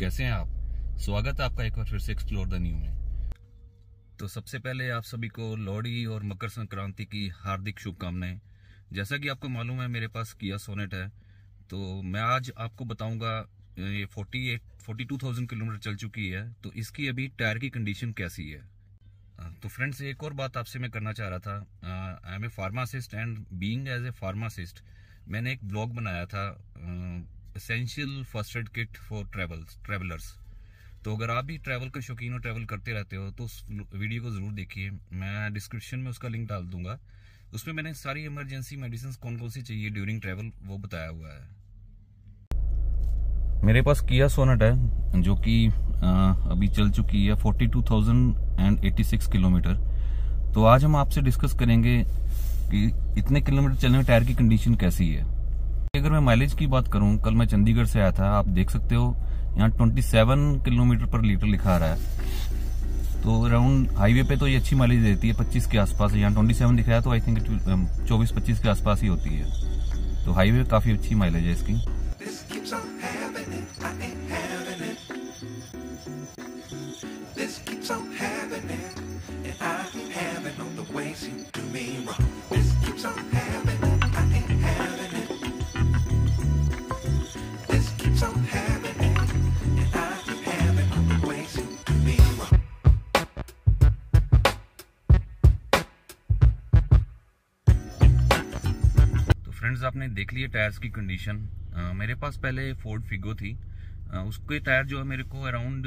कैसे हैं आप? स्वागत है आपका एक बार फिर से एक्सप्लोर द न्यू में। तो सबसे पहले आप सभी को लोहड़ी और मकर संक्रांति की हार्दिक शुभकामनाएं। जैसा कि आपको मालूम है मेरे पास किया सोनेट है, तो मैं आज आपको बताऊंगा ये 42,000 किलोमीटर चल चुकी है, तो इसकी अभी टायर की कंडीशन कैसी है। तो फ्रेंड्स, एक और बात आपसे मैं करना चाह रहा था। I am a pharmacist and being as a pharmacist मैंने एक ब्लॉग बनाया था, essential first aid kit for travellers. तो अगर आप भी ट्रैवल के शौकीन हो, ट्रैवल करते रहते हो, तो उस वीडियो को ज़रूर देखिए। मैं डिस्क्रिप्शन में उसका लिंक डाल दूंगा। उसमें मैंने सारी इमरजेंसी मेडिसिन कौन कौन सी चाहिए ड्यूरिंग ट्रैवल वो बताया हुआ है। मेरे पास किया सोनेट है जो कि अभी चल चुकी है 42,086 किलोमीटर। तो आज हम आपसे डिस्कस करेंगे कि इतने किलोमीटर चलने में टायर की कंडीशन कैसी है। अगर मैं माइलेज की बात करूं, कल मैं चंडीगढ़ से आया था, आप देख सकते हो यहाँ 27 किलोमीटर पर लीटर लिखा रहा है। तो अराउंड हाईवे पे तो ये अच्छी माइलेज देती है, 25 के आसपास। यहाँ 27 दिख रहा है, तो आई थिंक 24-25 के आसपास ही होती है। तो हाईवे पे काफी अच्छी माइलेज है इसकी। फ्रेंड्स, आपने देख लिया टायर्स की कंडीशन। मेरे पास पहले फोर्ड फिगो थी, उसके टायर जो है मेरे को अराउंड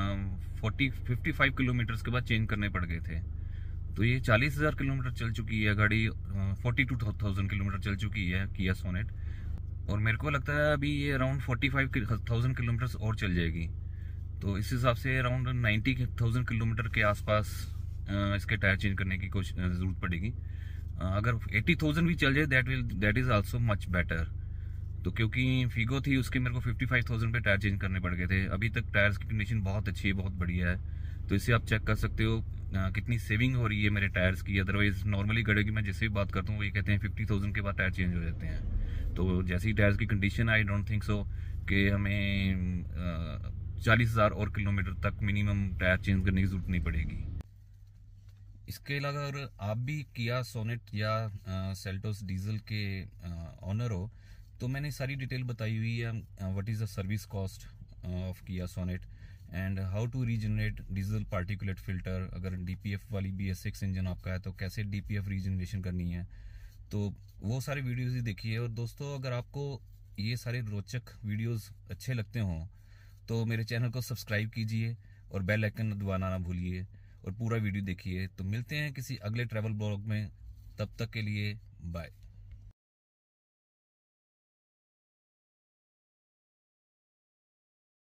55 किलोमीटर के बाद चेंज करने पड़ गए थे। तो ये 40,000 किलोमीटर चल चुकी है गाड़ी, 42,000 किलोमीटर चल चुकी है किया सोनेट। और मेरे को लगता है अभी ये अराउंड 45,000 किलोमीटर और चल जाएगी। तो इस हिसाब से अराउंड 90,000 किलोमीटर के आसपास इसके टायर चेंज करने की कोशिश जरूरत पड़ेगी। अगर 80,000 भी चल जाए that is also much better. तो क्योंकि फिगो थी उसके मेरे को 55,000 पे टायर चेंज करने पड़ गए थे। अभी तक टायर्स की कंडीशन बहुत अच्छी है, बहुत बढ़िया है। तो इससे आप चेक कर सकते हो कितनी सेविंग हो रही है मेरे टायर्स की। अदरवाइज नॉर्मली गाड़ी की मैं जिससे भी बात करता हूँ वो ये कहते हैं 50,000 के बाद टायर चेंज हो जाते हैं। तो जैसी टायर्स की condition, I don't think so कि हमें 40,000 और किलोमीटर तक मिनिमम टायर चेंज करने की जरूरत नहीं पड़ेगी। इसके अलावा अगर आप भी किया सोनेट या सेल्टोस डीजल के ऑनर हो, तो मैंने सारी डिटेल बताई हुई है। What is the service cost of Kia Sonet and how to regenerate diesel particulate filter. अगर डीपीएफ वाली BS6 इंजन आपका है तो कैसे डीपीएफ रीजनरेशन करनी है, तो वो सारे वीडियोस ही देखिए। और दोस्तों, अगर आपको ये सारे रोचक वीडियोस अच्छे लगते हों तो मेरे चैनल को सब्सक्राइब कीजिए और बेल आइकन दबाना ना भूलिए और पूरा वीडियो देखिए। तो मिलते हैं किसी अगले ट्रैवल ब्लॉग में, तब तक के लिए बाय।